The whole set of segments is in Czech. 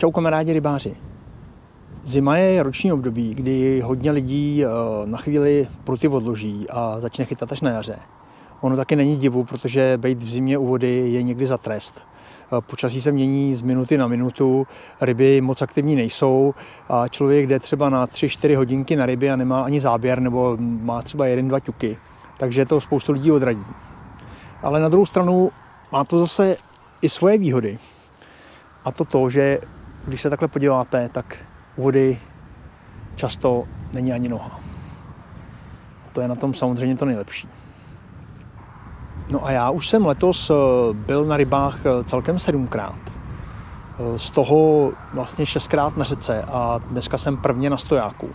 Čau kamarádi rybáři. Zima je roční období, kdy hodně lidí na chvíli pruty odloží a začne chytat až na jaře. Ono taky není divu, protože být v zimě u vody je někdy za trest. Počasí se mění z minuty na minutu, ryby moc aktivní nejsou a člověk jde třeba na 3-4 hodinky na ryby a nemá ani záběr nebo má třeba 1-2 ťuky. Takže to spoustu lidí odradí. Ale na druhou stranu má to zase i svoje výhody. A to, že když se takhle podíváte, tak u vody často není ani noha. A to je na tom samozřejmě to nejlepší. No a já už jsem letos byl na rybách celkem 7krát. Z toho vlastně 6krát na řece a dneska jsem prvně na stojáku.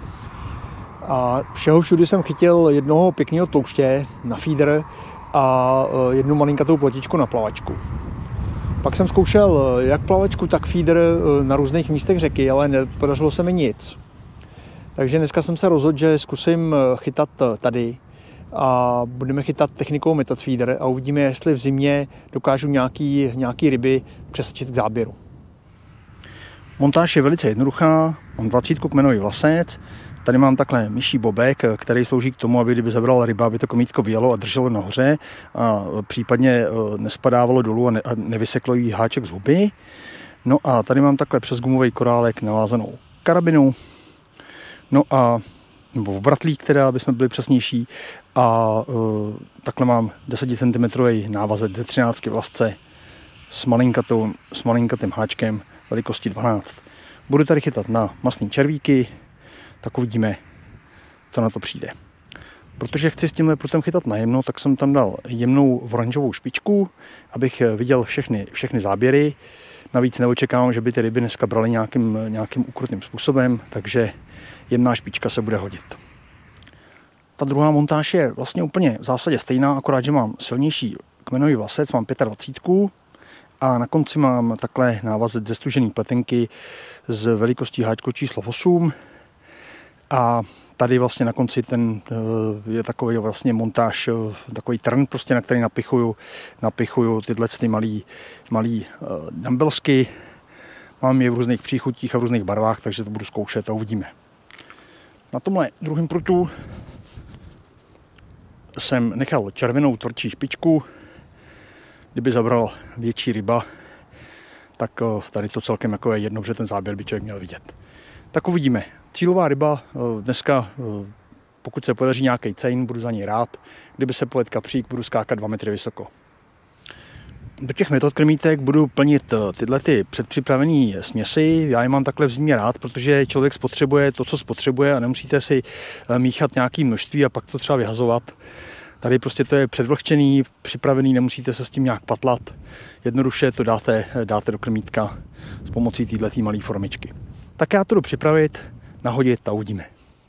A všeho všudy jsem chytil jednoho pěkného tlouště na feeder a jednu malinkatou platičku na plavačku. Pak jsem zkoušel jak plavačku, tak feeder na různých místech řeky, ale nepodařilo se mi nic. Takže dneska jsem se rozhodl, že zkusím chytat tady a budeme chytat technikou method feeder a uvidíme, jestli v zimě dokážu nějaký ryby přesačit k záběru. Montáž je velice jednoduchá, mám 20 kmenový vlasec, tady mám takhle myší bobek, který slouží k tomu, aby kdyby zabral ryba, aby to komítko vyjelo a drželo nahoře a případně nespadávalo dolů a nevyseklo jí háček z huby. No a tady mám takhle přes gumový korálek navázanou karabinu, no a nebo obratlík, teda, aby jsme byli přesnější, a takhle mám 10 cm návazec ze 13 vlasce s malinkatým háčkem velikosti 12. Budu tady chytat na mastný červíky, tak uvidíme, co na to přijde. Protože chci s tímhle prutem chytat najemno, tak jsem tam dal jemnou oranžovou špičku, abych viděl všechny záběry. Navíc neočekávám, že by ty ryby dneska braly nějakým ukrutným způsobem, takže jemná špička se bude hodit. Ta druhá montáž je vlastně úplně v zásadě stejná, akorát, že mám silnější kmenový vlasec, mám 25 a na konci mám takhle návazec ze stužené pletenky s velikostí háčku číslo 8 a tady vlastně na konci ten je takový vlastně montáž, takový trn, prostě, na který napichuju tyhle malý dumbbellsky. Mám je v různých příchutích a v různých barvách, takže to budu zkoušet a uvidíme. Na tomhle druhém prutu jsem nechal červenou tvrdší špičku. Kdyby zabral větší ryba, tak tady to celkem jako je jedno, že ten záběr by člověk měl vidět. Tak uvidíme. Cílová ryba dneska, pokud se podaří nějaký cejn, budu za něj rád. Kdyby se povedl kapřík, budu skákat 2 metry vysoko. Do těch metod krmítek budu plnit tyhle předpřipravené směsi. Já je mám takhle v zimě rád, protože člověk spotřebuje to, co spotřebuje a nemusíte si míchat nějaké množství a pak to třeba vyhazovat. Tady prostě to je předvlhčený, připravený, nemusíte se s tím nějak patlat. Jednoduše to dáte do krmítka s pomocí této malé formičky. Tak já to jdu připravit, nahodit a uvidíme.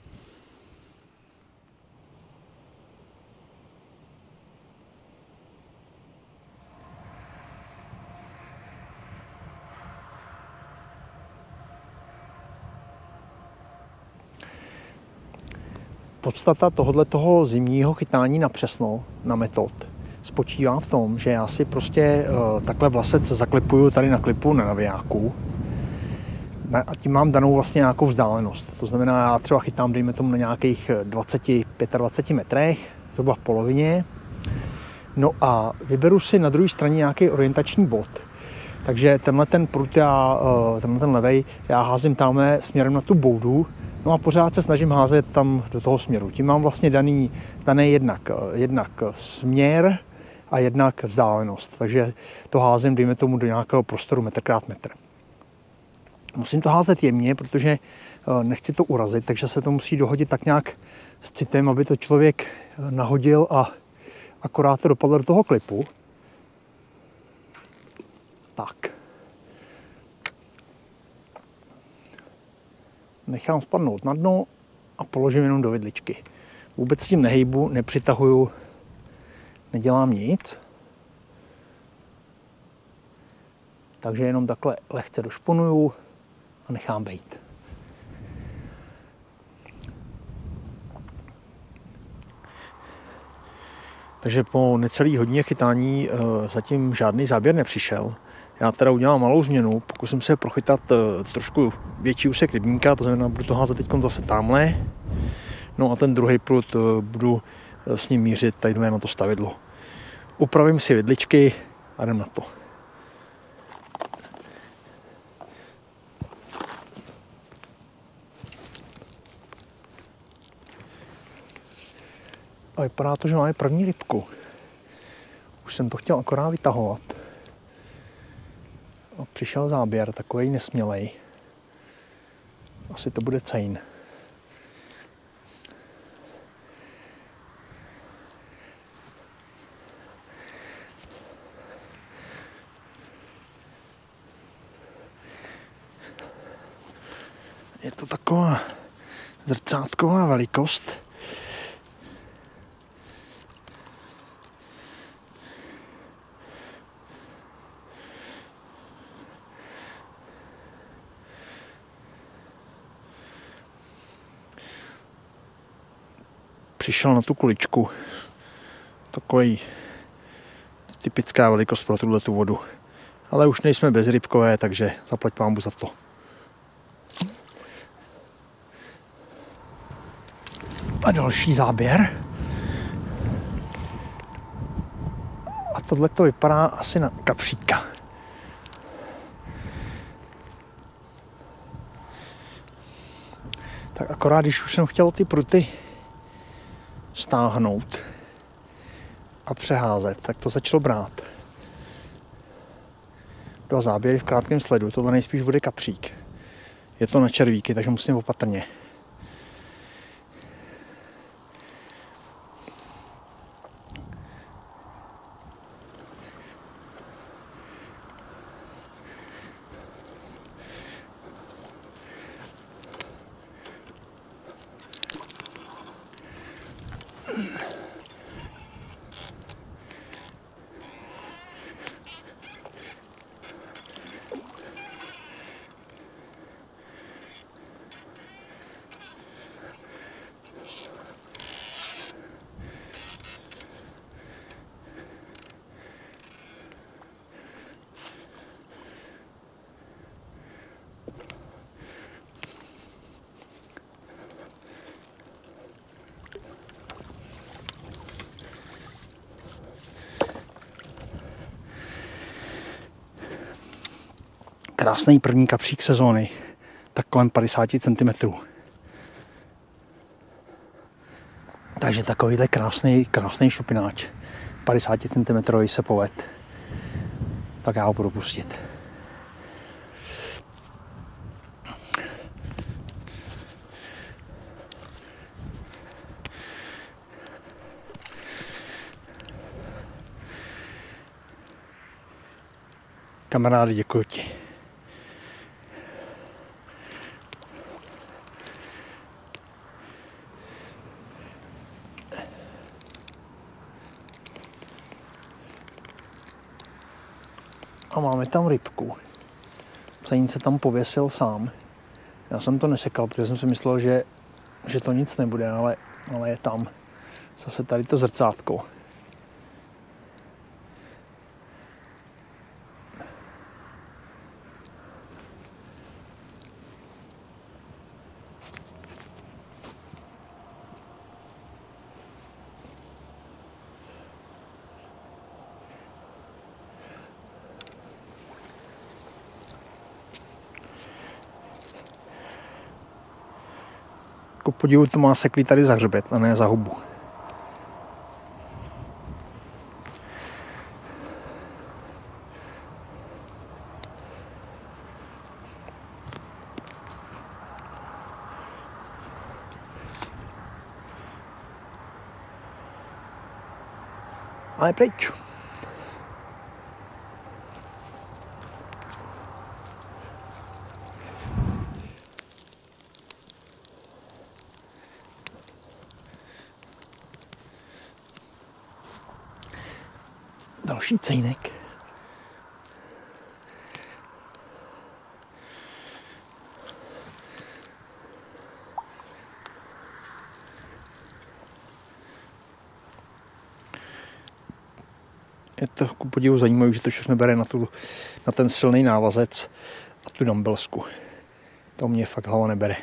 Podstata tohoto zimního chytání na přesno, na metod, spočívá v tom, že já si prostě takhle vlasec zaklipuju tady na klipu na navijáku a tím mám danou vlastně nějakou vzdálenost. To znamená, já třeba chytám, dejme tomu, na nějakých 20-25 metrech, zhruba v polovině. No a vyberu si na druhé straně nějaký orientační bod. Takže tenhle ten prut, tenhle ten levej, já házím tamhle směrem na tu boudu. No a pořád se snažím házet tam do toho směru. Tím mám vlastně daný jednak směr a jednak vzdálenost. Takže to házím, dejme tomu, do nějakého prostoru metr krát metr. Musím to házet jemně, protože nechci to urazit, takže se to musí dohodit tak nějak s citem, aby to člověk nahodil a akorát to dopadlo do toho klipu. Tak. Nechám spadnout na dno a položím jenom do vidličky. Vůbec s tím nehejbu, nepřitahuju, nedělám nic. Takže jenom takhle lehce došponuju a nechám bejt. Takže po necelý hodině chytání zatím žádný záběr nepřišel. Já teda udělám malou změnu, pokusím se prochytat trošku větší úsek rybníka, to znamená, budu to házet teď zase tamhle. No a ten druhý prut budu s ním mířit tady na to stavidlo. Upravím si vidličky a jdem na to. A vypadá to, že máme první rybku. Už jsem to chtěl akorát vytahovat. A přišel záběr, takovej nesmělej. Asi to bude cejn. Je to taková zrcátková velikost. Přišel na tu kuličku. Takový typická velikost pro tuto vodu. Ale už nejsme bezrybkové, takže zaplať pánbu za to. A další záběr. A tohle to vypadá asi na kapříka. Tak akorát, když už jsem chtěl ty pruty stáhnout a přeházet, tak to začalo brát. Dva záběry v krátkém sledu, tohle nejspíš bude kapřík. Je to na červíky, takže musím opatrně. Krásný první kapřík sezóny, tak kolem 50 cm. Takže takovýhle krásný šupináč, 50 cm se poved. Tak já ho budu pustit. Kamarádi, děkuji ti. A máme tam rybku. Cejn se tam pověsil sám. Já jsem to nesekal, protože jsem si myslel, že to nic nebude, ale je tam. Zase tady to zrcátko. Ku podivu to má seklý tady za hřbet a ne za hubu. A je pryč. Další cejnek. Je to ku podivu zajímavé, že to všechno bere na ten silný návazec a tu dumbbellsku. To mě fakt hlava nebere.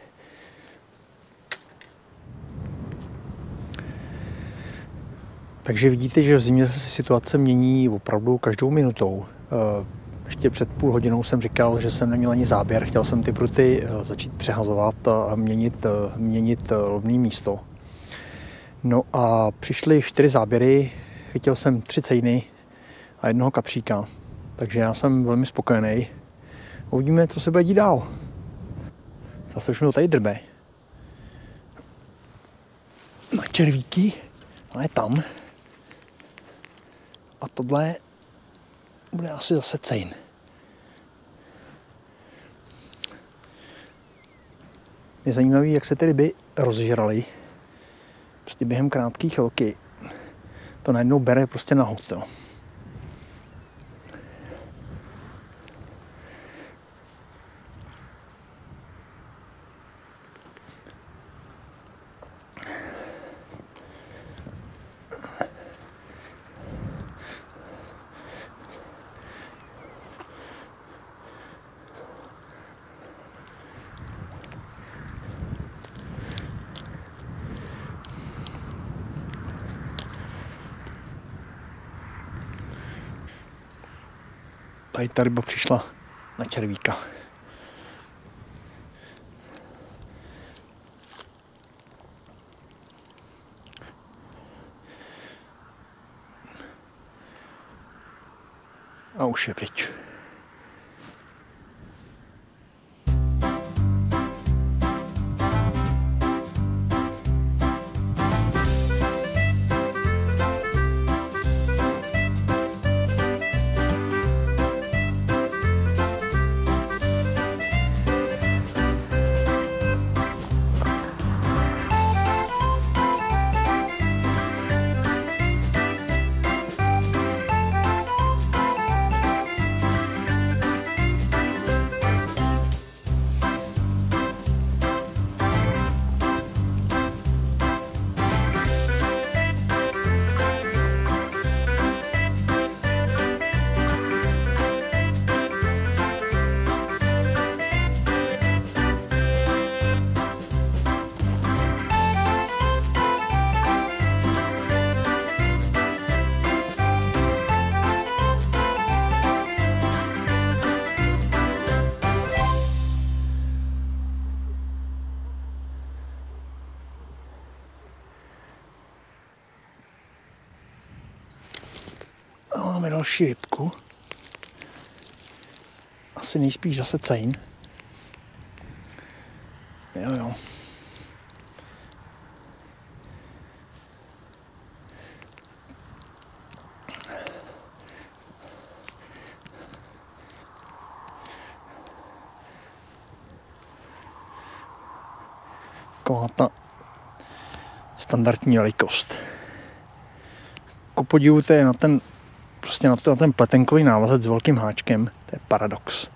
Takže vidíte, že v zimě se situace mění opravdu každou minutou. Ještě před půl hodinou jsem říkal, že jsem neměl ani záběr. Chtěl jsem ty pruty začít přehazovat a měnit lovné místo. No a přišly 4 záběry, chytil jsem 3 cejny a 1 kapříka. Takže já jsem velmi spokojený. Uvidíme, co se bude dít dál. Zase už mi to tady drbe. Na červíky, ale je tam. A tohle bude asi zase cejn. Je zajímavé, jak se ty ryby rozžraly. Prostě během krátké chvilky to najednou bere prostě na hod. Tady ta ryba přišla na červíka. A už je pryč. Máme další rybku. Asi nejspíš zase cejn. Jo. Taková ta standardní velikost. Ku podivu to je na ten pletenkový návazec s velkým háčkem. To je paradox.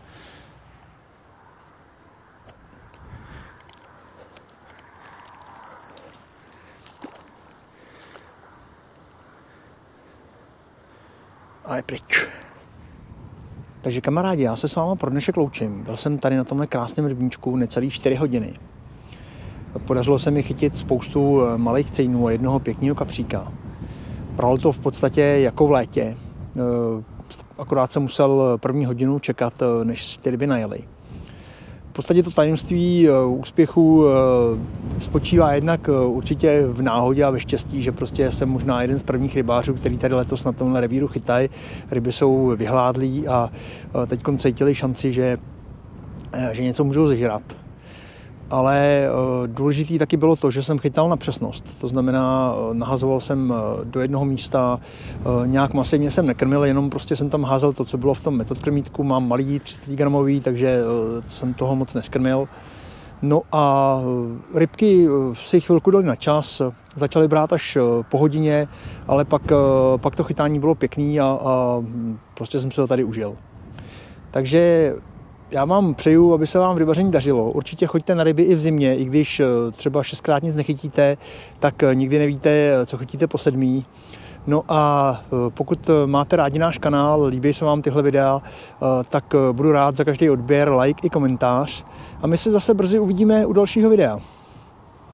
A je pryč. Takže kamarádi, já se s váma pro dnešek loučím. Byl jsem tady na tomhle krásném rybníčku necelý 4 hodiny. Podařilo se mi chytit spoustu malých cejnů a 1 pěkného kapříka. Bralo to v podstatě jako v létě. Akorát jsem musel 1. hodinu čekat, než ty ryby najeli. V podstatě to tajemství úspěchu spočívá jednak určitě v náhodě a ve štěstí, že prostě jsem možná jeden z prvních rybářů, který tady letos na tomhle revíru chytají. Ryby jsou vyhládlí a teď cítili šanci, že něco můžou zežrat. Ale důležitý taky bylo to, že jsem chytal na přesnost. To znamená, nahazoval jsem do jednoho místa, nějak masivně jsem nekrmil, jenom prostě jsem tam házel to, co bylo v tom metodkrmítku. Mám malý 30 gramový, takže jsem toho moc neskrmil. No a rybky si chvilku dali na čas, začaly brát až po hodině, ale pak to chytání bylo pěkný a prostě jsem se to tady užil. Takže já vám přeju, aby se vám v rybaření dařilo. Určitě choďte na ryby i v zimě, i když třeba 6krát nic nechytíte, tak nikdy nevíte, co chytíte po 7. No a pokud máte rádi náš kanál, líbí se vám tyhle videa, tak budu rád za každý odběr, like i komentář. A my se zase brzy uvidíme u dalšího videa.